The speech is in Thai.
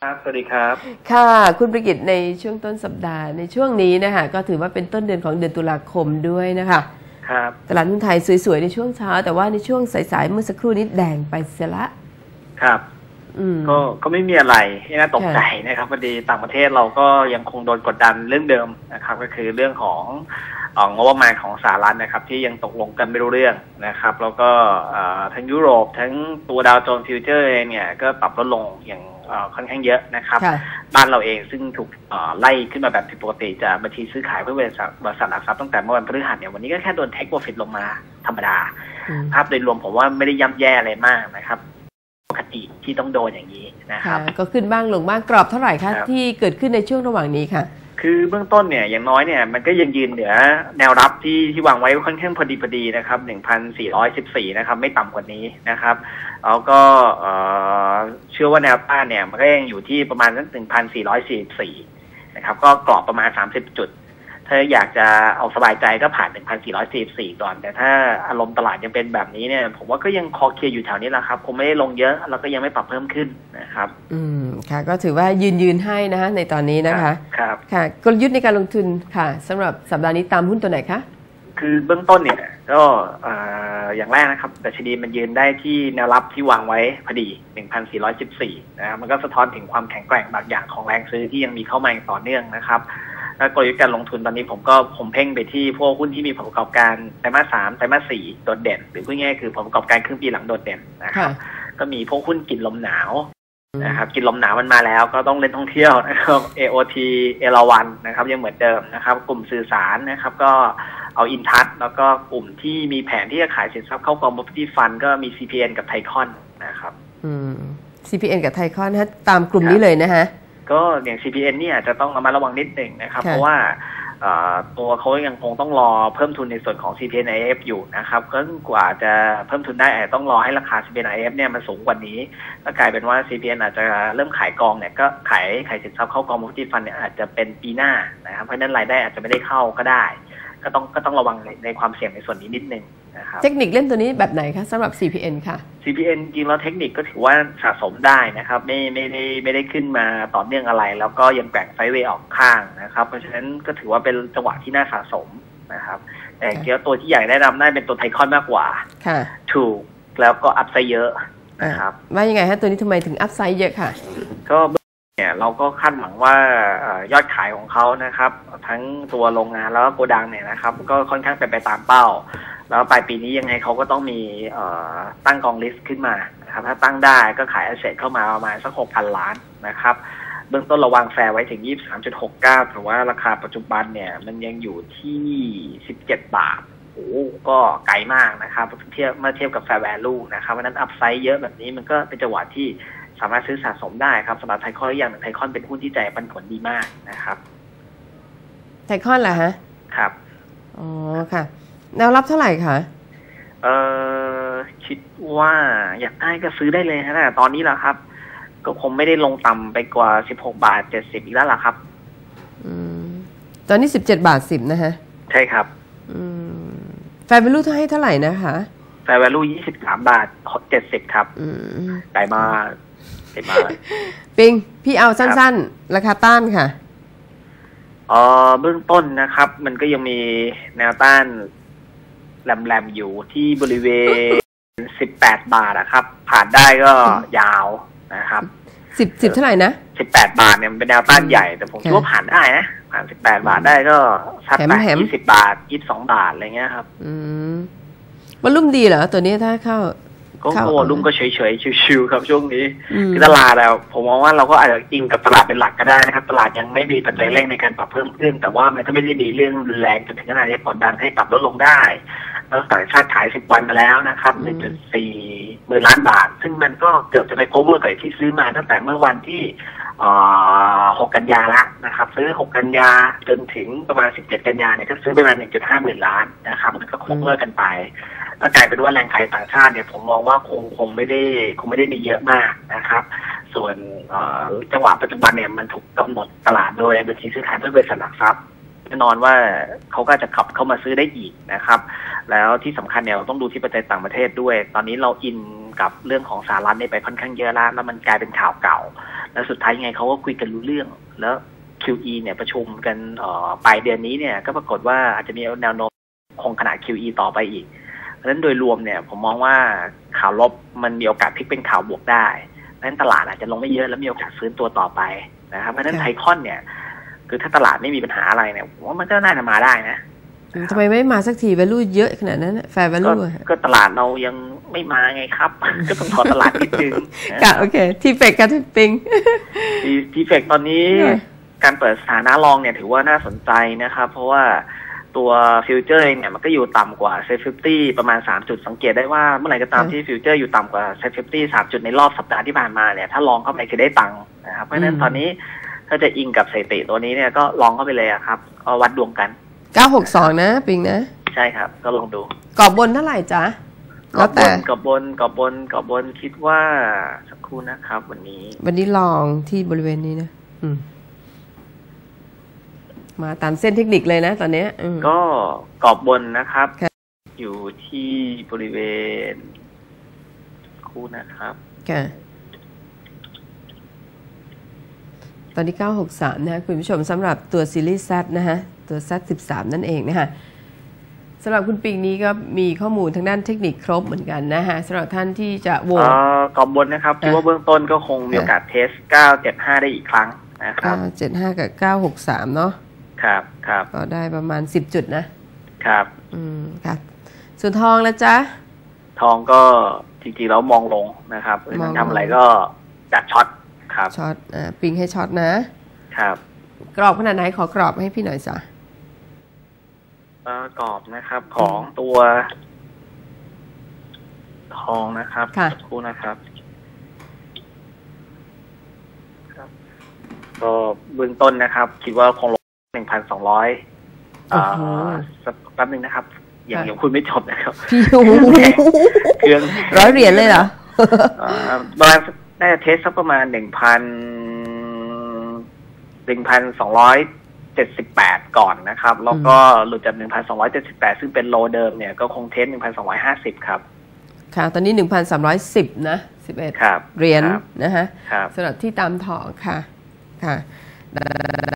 ครับสวัสดีครับค่ะคุณประกิตในช่วงต้นสัปดาห์ในช่วงนี้นะคะก็ถือว่าเป็นต้นเดือนของเดือนตุลาคมด้วยนะคะครับตลาดหุ้นไทยสวยๆในช่วงเช้าแต่ว่าในช่วงสายๆเมื่อสักครู่นี้แดงไปเสียละครับก็ไม่มีอะไรที่น่าตกใจนะครับพอดีต่างประเทศเราก็ยังคงโดนกดดันเรื่องเดิมนะครับก็คือเรื่องของงบประมาณของสหรัฐนะครับที่ยังตกลงกันไม่รู้เรื่องนะครับแล้วก็ทั้งยุโรปทั้งตัวดาวโจนส์ฟิวเจอร์เองเนี่ยก็ปรับลดลงอย่างค่อนข้างเยอะนะครับบ้านเราเองซึ่งถูกไล่ขึ้นมาแบบผิดปกติจากบัญชีซื้อขายเพื่อบริษัทหลักทรัพย์ตั้งแต่เมื่อวันพฤหัสเนี่ยวันนี้ก็แค่โดนเทคโปรฟิตลงมาธรรมดาภาพโดยรวมผมว่าไม่ได้ย่ำแย่อะไรมากนะครับปกติที่ต้องโดนอย่างนี้นะครับก็ขึ้นบ้างลงบ้างกรอบเท่าไหร่คะที่เกิดขึ้นในช่วงระหว่างนี้ค่ะคือเบื้องต้นเนี่ยอย่างน้อยเนี่ยมันก็ยังยืนเหนือแนวรับที่วางไว้ค่อนข้างพอดีนะครับ 1,414 นะครับไม่ต่ำกว่านี้นะครับแล้วก็เชื่อว่าแนวต้านเนี่ยมันก็ยังอยู่ที่ประมาณสัก 1,444 นะครับก็กรอบประมาณ30จุดถ้าอยากจะเอาสบายใจก็ผ่าน 1,444 ก่อนแต่ถ้าอารมณ์ตลาดยังเป็นแบบนี้เนี่ยผมว่าก็ยังคอเคลียร์อยู่แถวนี้แหละครับคงไม่ได้ลงเยอะแล้วก็ยังไม่ปรับเพิ่มขึ้นนะครับค่ะก็ถือว่ายืนให้นะคะในตอนนี้นะคะครับค่ะกลยุทธ์ในการลงทุนค่ะสำหรับสัปดาห์นี้ตามหุ้นตัวไหนคะคือเบื้องต้นเนี่ยก็อย่างแรกนะครับดัชนีมันยืนได้ที่แนวรับที่วางไว้พอดี 1,414 นะครับมันก็สะท้อนถึงความแข็งแกร่งบางอย่างของแรงซื้อที่ยังมีเข้ามาอย่างต่อเนื่องนะครับแล้วกลยุทธ์การลงทุนตอนนี้ผมเพ่งไปที่พวกหุ้นที่มีผลประกอบการไตรมาส 3ไตรมาส 4โดดเด่นหรือพูดง่ายๆคือผลประกอบการครึ่งปีหลังโดดเด่นนะครับก็มีพวกหุ้นกินลมหนาวนะครับกินลมหนาวมันมาแล้วก็ต้องเล่นท่องเที่ยวนะครับ AOT เอราวัณนะครับยังเหมือนเดิมนะครับกลุ่มสื่อสารนะครับก็เอาอินทัศแล้วก็กลุ่มที่มีแผนที่จะขายสินทรัพย์เข้ากอง property fund ก็มี CPN กับไทคอนนะครับ CPN กับไทคอนนะตามกลุ่มนี้เลยนะฮะก็อย่าง CPN เนี่ยจะต้องระมัดระวังนิดหนึ่งนะครับเพราะว่าตัวเขายังคงต้องรอเพิ่มทุนในส่วนของ CPN IF อยู่นะครับก็กว่าจะเพิ่มทุนได้ต้องรอให้ราคา CPN IF เนี่ยมันสูงกว่านี้ก็กลายเป็นว่า CPN อาจจะเริ่มขายกองเนี่ยก็ขายสินทรัพย์เข้ากอง property fund เนี่ยอาจจะเป็นปีหน้านะครับเพราะนั้นรายได้อาจจะไม่ได้เข้าก็ได้ก็ต้องระวังในความเสี่ยงในส่วนนี้นิดนึงนะครับเทคนิคเล่นตัวนี้แบบไหนคะสำหรับ CPN ค่ะ CPN จริงแล้วเทคนิคก็ถือว่าสะสมได้นะครับไม่ได้ขึ้นมาต่อเนื่องอะไรแล้วก็ยังแกว่งไซด์เวย์ออกข้างนะครับเพราะฉะนั้นก็ถือว่าเป็นจังหวะที่น่าสะสมนะครับแต่เกี่ยวตัวที่อยากได้นำได้เป็นตัวไทคอนมากกว่าถูกแล้วก็อัพไซด์เยอะนะครับว่ายังไงฮะตัวนี้ทำไมถึงอัพไซด์เยอะค่ะก็เนี่ยเราก็คาดหวังว่ายอดขายของเขานะครับทั้งตัวโรงงานแล้วก็โกดังเนี่ยนะครับก็ค่อนข้างเป็นไปตามเป้าแล้วปลายปีนี้ยังไงเขาก็ต้องมีตั้งกองลิสต์ขึ้นมานะครับถ้าตั้งได้ก็ขายแอสเซทเข้ามาประมาณสัก 6,000 ล้านนะครับเบื้องต้นระวังแฟร์ไว้ถึง 23.69 ถือว่าราคาปัจจุบันเนี่ยมันยังอยู่ที่17 บาทโอ้ก็ไกลมากนะครับเมื่อเทียบกับแฟร์แวลูนะครับเพราะนั้นอัพไซด์เยอะแบบนี้มันก็เป็นจังหวะที่สามารถซื้อสะสมได้ครับสำหรับไทคอนอย่างไทคอนเป็นหุ้นที่จ่ายปันผลดีมากนะครับไทคอนเหรอฮะครับอ๋อค่ะแนวรับเท่าไหร่คะคิดว่าอยากได้ก็ซื้อได้เลยนะตอนนี้แหละครับก็คงไม่ได้ลงต่ำไปกว่า16 บาท 70อีกแล้วล่ะครับตอนนี้17 บาท 10นะฮะใช่ครับแฟร์แวลูให้เท่าไหร่นะคะแฟร์แวลู23 บาท 70ครับได้มาปิงพี่เอาสั้นๆราคาต้านค่ะเบื้องต้นนะครับมันก็ยังมีแนวต้านแหลมๆอยู่ที่บริเวณ18 บาทนะครับผ่านได้ก็ยาวนะครับ 10เท่าไหร่นะ 18 บาทเนี่ยมันเป็นแนวต้านใหญ่แต่ผมคิดว่าผ่านได้นะผ่าน18 บาทได้ก็สัก20 บาท22 บาทอะไรเงี้ยครับวอลุ่มดีเหรอตัวนี้ถ้าเข้าก็วอลุ่มก็เฉยๆชิวๆครับช่วงนี้คือตลาดแล้วผมมองว่าเราก็อาจจะอิงกับตลาดเป็นหลักก็ได้นะครับตลาดยังไม่มีปัจจัยเร่งในการปรับเพิ่มขึ้นแต่ว่ามันก็ไม่ได้มีเรื่องแรงจนถึงขนาดที่กดดันให้ปรับลดลงได้แล้วต่างชาติขาย10 วันมาแล้วนะครับ 1.4 หมื่นล้านบาทซึ่งมันก็เกือบจะไปโคเวอร์กับที่ซื้อมาตั้งแต่เมื่อวันที่6 กันยาละนะครับซื้อ6 กันยาจนถึงประมาณ17 กันยาเนี่ยก็ซื้อไปประมาณ 1.5 หมื่นล้านนะครับมันก็โคเวอร์กันไปก็กลายเป็นว่าแรงขายต่างชาติเนี่ยผมมองว่าคงไม่ได้มีเยอะมากนะครับส่วนจังหวะปัจจุบันเนี่ยมันถูกกำหนดตลาดโดยบัญชีซื้อขายเพื่อบริษัทหลักทรัพย์แน่นอนว่าเขาก็จะขับเข้ามาซื้อได้อีกนะครับแล้วที่สำคัญเนี่ยเราต้องดูที่ปัจจัยต่างประเทศด้วยตอนนี้เราอินกับเรื่องของสหรัฐนี่ไปค่อนข้างเยอะแล้วมันกลายเป็นข่าวเก่าแล้วสุดท้ายยังไงเขาก็คุยกันรู้เรื่องแล้ว QE เนี่ยประชุมกันปลายเดือนนี้เนี่ยก็ปรากฏว่าอาจจะมีแนวโน้มคงขนาด QE ต่อไปอีกเพราะฉะนั้นโดยรวมเนี่ยผมมองว่าข่าวลบมันมีโอกาสพลิกเป็นข่าวบวกได้เพราะฉะนั้นตลาดอาจจะลงไม่เยอะแล้วมีโอกาสฟื้นตัวต่อไปนะครับเพราะฉะนั้นไทคอนเนี่ยคือถ้าตลาดไม่มีปัญหาอะไรเนี่ยผมว่ามันก็น่าจะมาได้นะทำไมไม่มาสักที value เยอะขนาดนั้นแฟร์ value ก็ตลาดเรายังไม่มาไงครับ ก็ต้องขอตลาดนิดนึงค่ะโอเคทีเฟกกับทีปิงทีเฟกตอนนี้การเปิดสถานะรองเนี่ยถือว่าน่าสนใจนะครับเพราะว่าตัวฟิวเจอร์เนี่ยมันก็อยู่ต่ำกว่าเซ็ต50ประมาณ3จุดสังเกตได้ว่าเมื่อไหร่ก็ตามที่ฟิวเจอร์อยู่ต่ำกว่าเซ็ต50 3จุดในรอบสัปดาห์ที่ผ่านมาเนี่ยถ้าลองเข้าไปจะได้ตังค์นะครับเพราะฉะนั้นตอนนี้ถ้าจะอิงกับสถิติตัวนี้เนี่ยก็ลองเข้าไปเลยครับก็วัดดวงกัน 962นะปิงนะใช่ครับก็ลองดูกรอบบนเท่าไหร่จ๊ะแล้วแต่กรอบบนคิดว่าสักครู่นะครับวันนี้ลองที่บริเวณนี้นะมาตามเส้นเทคนิคเลยนะตอนนี้ก็กรอบบนนะครับอยู่ที่บริเวณคู่นะครับตอนนี้963นะคุณผู้ชมสำหรับตัวซีรีส์ Z นะฮะตัว Z13 นั่นเองนะคะสำหรับคุณปิงนี้ก็มีข้อมูลทางด้านเทคนิคครบเหมือนกันนะฮะสำหรับท่านที่จะโหวตกรอบบนนะครับคิดว่าเบื้องต้นก็คงมีโอกาสเทส975ได้อีกครั้งนะครับ 975กับ963เนาะครับก็ได้ประมาณ10จุดนะครับครับส่วนทองแล้วจ๊ะทองก็จริงๆแล้วมองลงนะครับทำอะไรก็จัดช็อตครับช็อตปิงให้ช็อตนะครับกรอบขนาดไหนขอกรอบให้พี่หน่อยจ้ะกรอบนะครับของตัวทองนะครับสักครู่นะครับก็เบื้องต้นนะครับคิดว่าคงลง 1,200สักแป๊บนึงนะครับอย่างคุณไม่จบนะครับเครื่อง100 เหรียญเลยเหรอประมาณน่าจะเทสสักประมาณ1,278 ก่อนนะครับแล้วก็หลุดจาก 1,278 ซึ่งเป็นโลเดิมเนี่ยก็คงเทส 1,250 ครับค่ะตอนนี้ 1,310 นะ11เหรียญนะฮะสำหรับที่ตามถอค่ะ